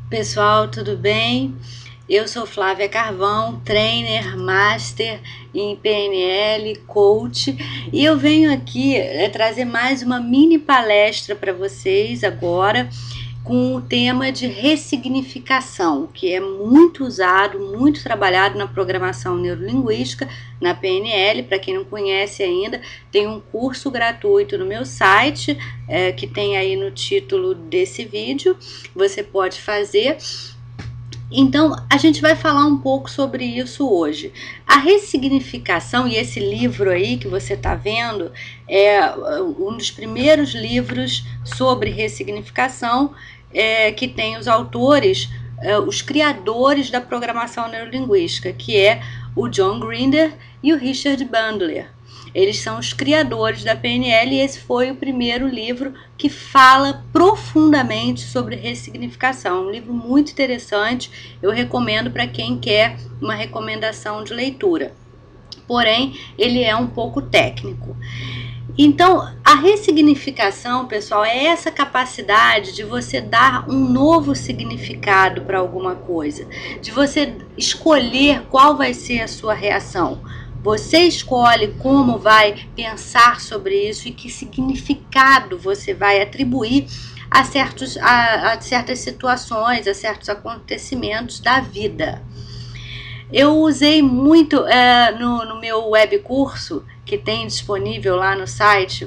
Pessoal, tudo bem? Eu sou Flávia Carvão, trainer, master em PNL, coach, e eu venho aqui trazer mais uma mini palestra para vocês agora com o tema de ressignificação, que é muito usado, muito trabalhado na programação neurolinguística, na PNL. Para quem não conhece ainda, tem um curso gratuito no meu site, que tem aí no título desse vídeo, você pode fazer. Então, a gente vai falar um pouco sobre isso hoje. A ressignificação, e esse livro aí que você está vendo, é um dos primeiros livros sobre ressignificação, que tem os autores, os criadores da programação neurolinguística, que é o John Grinder e o Richard Bandler. Eles são os criadores da PNL e esse foi o primeiro livro que fala profundamente sobre ressignificação. Um livro muito interessante, eu recomendo para quem quer uma recomendação de leitura. Porém, ele é um pouco técnico. Então, a ressignificação, pessoal, é essa capacidade de você dar um novo significado para alguma coisa, de você escolher qual vai ser a sua reação. Você escolhe como vai pensar sobre isso e que significado você vai atribuir a certas situações, a certos acontecimentos da vida. Eu usei muito no meu web curso, que tem disponível lá no site,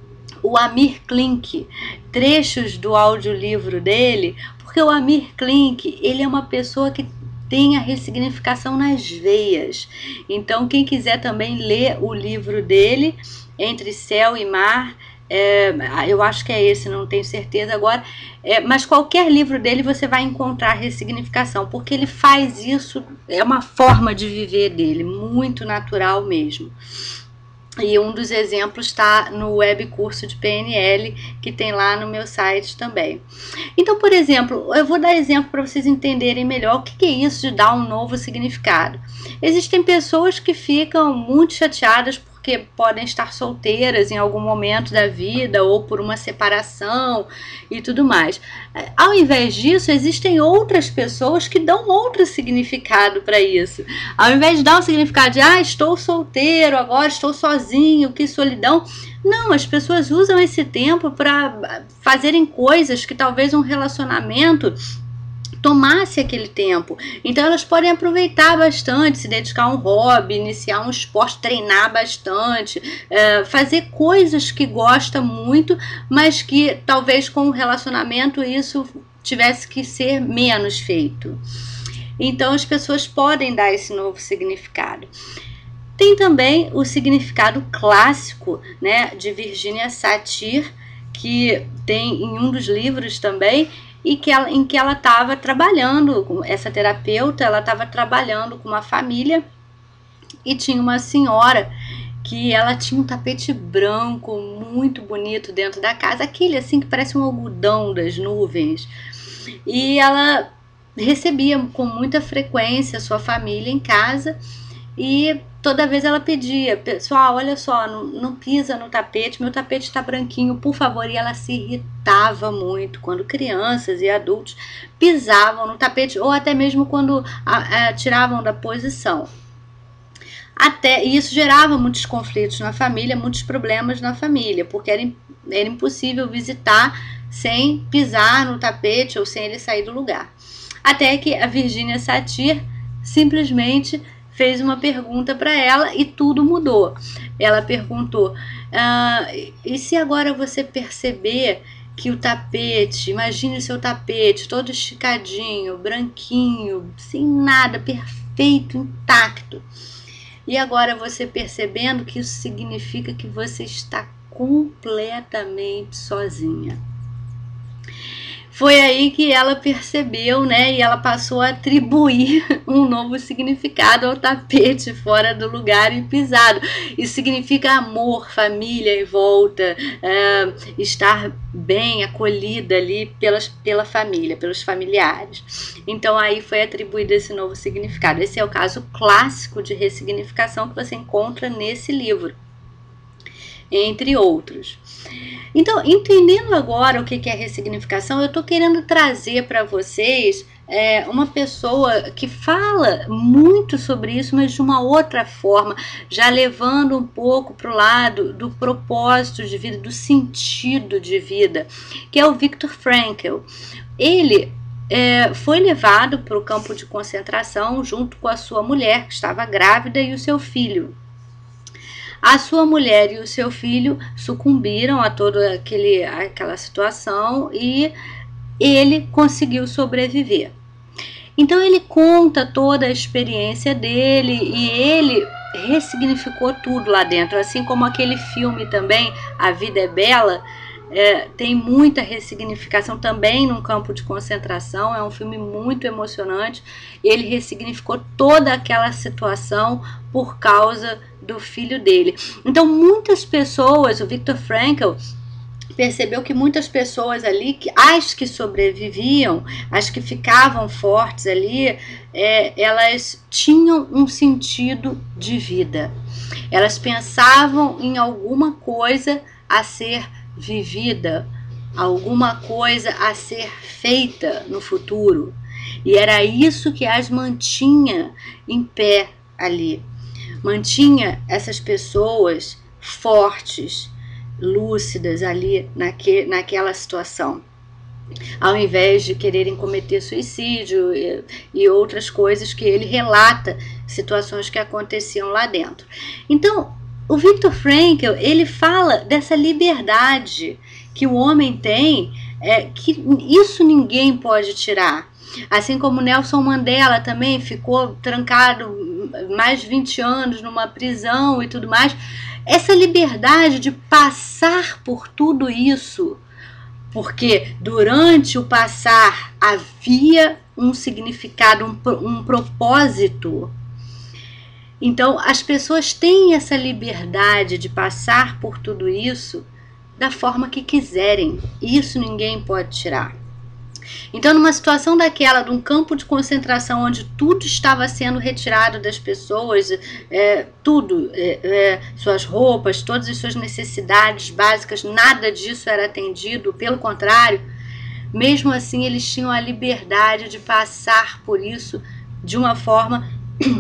o Amir Klink, trechos do audiolivro dele, porque o Amir Klink, ele é uma pessoa que tem a ressignificação nas veias. Então, quem quiser também ler o livro dele, Entre Céu e Mar, eu acho que é esse, não tenho certeza agora, mas qualquer livro dele você vai encontrar ressignificação, porque ele faz isso, é uma forma de viver dele, muito natural mesmo. E um dos exemplos está no web curso de PNL, que tem lá no meu site também. Então, por exemplo, eu vou dar exemplo para vocês entenderem melhor o que é isso de dar um novo significado. Existem pessoas que ficam muito chateadas porque podem estar solteiras em algum momento da vida ou por uma separação e tudo mais. Ao invés disso, existem outras pessoas que dão outro significado para isso. Ao invés de dar um significado de estou solteiro, agora estou sozinho, que solidão. Não, as pessoas usam esse tempo para fazerem coisas que talvez um relacionamento tomasse aquele tempo. Então elas podem aproveitar bastante, se dedicar a um hobby, iniciar um esporte, treinar bastante, fazer coisas que gosta muito, mas que talvez com o relacionamento isso tivesse que ser menos feito. Então as pessoas podem dar esse novo significado. Tem também o significado clássico, né, de Virginia Satir, que tem em um dos livros também, em que ela estava trabalhando, essa terapeuta, ela estava trabalhando com uma família e tinha uma senhora que ela tinha um tapete branco muito bonito dentro da casa, aquele assim que parece um algodão das nuvens, e ela recebia com muita frequência a sua família em casa e toda vez ela pedia, pessoal, olha só, não pisa no tapete, meu tapete está branquinho, por favor. E ela se irritava muito quando crianças e adultos pisavam no tapete ou até mesmo quando tiravam da posição. E isso gerava muitos conflitos na família, muitos problemas na família, porque era impossível visitar sem pisar no tapete ou sem ele sair do lugar. Até que a Virginia Satir simplesmente fez uma pergunta para ela e tudo mudou. Ela perguntou, e se agora você perceber que o tapete, imagine o seu tapete todo esticadinho, branquinho, sem nada, perfeito, intacto. E agora você percebendo que isso significa que você está completamente sozinha. Foi aí que ela percebeu, né, e ela passou a atribuir um novo significado ao tapete fora do lugar e pisado. Isso significa amor, família em volta, estar bem acolhida ali pela família, pelos familiares. Então aí foi atribuído esse novo significado. Esse é o caso clássico de ressignificação que você encontra nesse livro, entre outros. Então, entendendo agora o que é ressignificação, eu estou querendo trazer para vocês uma pessoa que fala muito sobre isso, mas de uma outra forma, já levando um pouco para o lado do propósito de vida, do sentido de vida, que é o Viktor Frankl. Ele foi levado para o campo de concentração junto com a sua mulher, que estava grávida, e o seu filho. A sua mulher e o seu filho sucumbiram a toda aquela situação e ele conseguiu sobreviver. Então ele conta toda a experiência dele e ele ressignificou tudo lá dentro, assim como aquele filme também, A Vida é Bela, tem muita ressignificação também num campo de concentração. É um filme muito emocionante. Ele ressignificou toda aquela situação por causa do filho dele. Então muitas pessoas, o Viktor Frankl percebeu que muitas pessoas ali, as que sobreviviam, as que ficavam fortes ali, elas tinham um sentido de vida. Elas pensavam em alguma coisa a ser vivida, alguma coisa a ser feita no futuro. E era isso que as mantinha em pé ali. Mantinha essas pessoas fortes, lúcidas ali naquela situação, ao invés de quererem cometer suicídio e outras coisas que ele relata, situações que aconteciam lá dentro. Então, o Viktor Frankl, ele fala dessa liberdade que o homem tem, que isso ninguém pode tirar. Assim como Nelson Mandela também ficou trancado mais de 20 anos numa prisão e tudo mais. Essa liberdade de passar por tudo isso, porque durante o passar havia um significado, um propósito. Então as pessoas têm essa liberdade de passar por tudo isso da forma que quiserem. Isso ninguém pode tirar. Então, numa situação daquela, de um campo de concentração onde tudo estava sendo retirado das pessoas, tudo, suas roupas, todas as suas necessidades básicas, nada disso era atendido, pelo contrário, mesmo assim eles tinham a liberdade de passar por isso de uma forma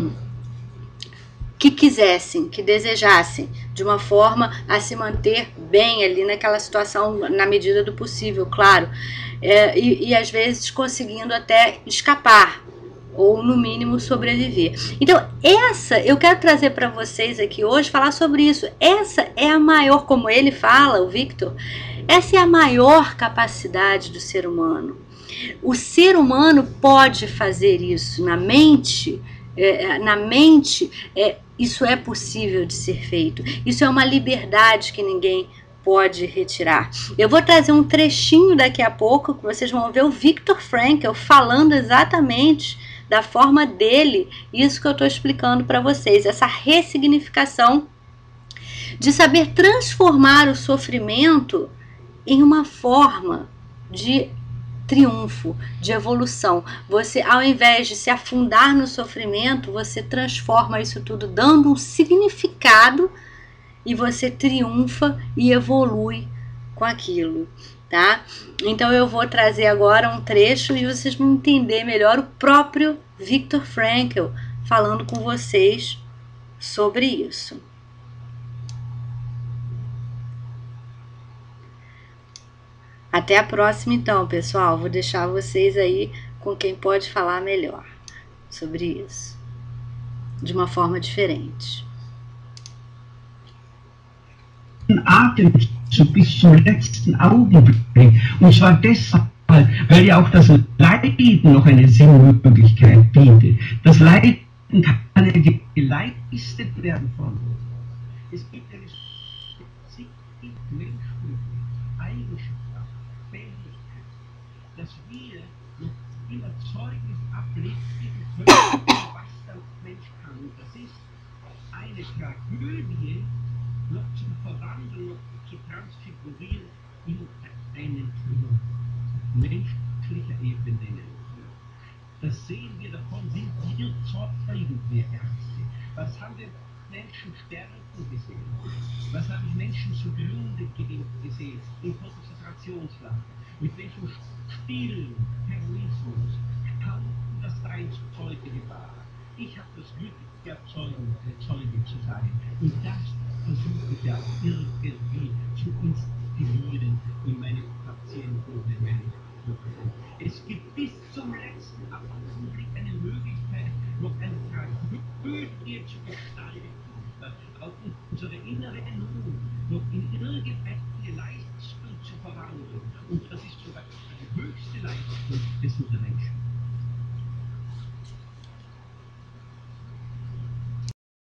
que quisessem, que desejassem, de uma forma a se manter bem ali naquela situação, na medida do possível, claro, e às vezes conseguindo até escapar, ou no mínimo sobreviver. Então eu quero trazer para vocês aqui hoje, falar sobre isso. Essa é a maior, como ele fala, o Viktor, essa é a maior capacidade do ser humano. O ser humano pode fazer isso na mente. Isso é possível de ser feito. Isso é uma liberdade que ninguém pode retirar. Eu vou trazer um trechinho daqui a pouco que vocês vão ver o Viktor Frankl falando exatamente da forma dele, isso que eu estou explicando para vocês, essa ressignificação de saber transformar o sofrimento em uma forma de triunfo, de evolução. Você, ao invés de se afundar no sofrimento, você transforma isso tudo dando um significado e você triunfa e evolui com aquilo, tá? Então eu vou trazer agora um trecho e vocês vão entender melhor o próprio Viktor Frankl falando com vocês sobre isso. Até a próxima então, pessoal. Vou deixar vocês aí com quem pode falar melhor sobre isso, de uma forma diferente. Atem bis zum letzten Augenblick. Und zwar deshalb, weil ja auch das Leiden noch eine Sinnmöglichkeit bietet. Das Leiden kann ja geleistet werden von uns. Es gibt eine menschliche Eigenschaft, Fähigkeit, dass wir noch immer Zeugnis ablegen können, was der Mensch kann. Und das ist eine Tragödie noch zu verwandeln, noch zu transfigurieren in einen Triumph. Menschlicher Ebene. Das sehen wir, davon sind wir Zeugen, wir Ärzte. Was haben wir Menschen sterben gesehen? Was haben Menschen Menschen zugrunde gehen gesehen, in Konzentrationslagern, mit welchem Stillen, Heroismus, kaum das Sein Zeuge gewahrt. Ich habe das Glück, der Zeuge zu sein. Und das versuche ich ja irgendwie zu inspirieren in meine Patienten und in meine Kunden. Es gibt bis zum letzten Augenblick eine Möglichkeit, noch eine Tragödie zu gestalten, auch unsere innere Not noch in irgendwelche Leistung zu verwandeln. Und das ist sogar die höchste Leistung des Menschen.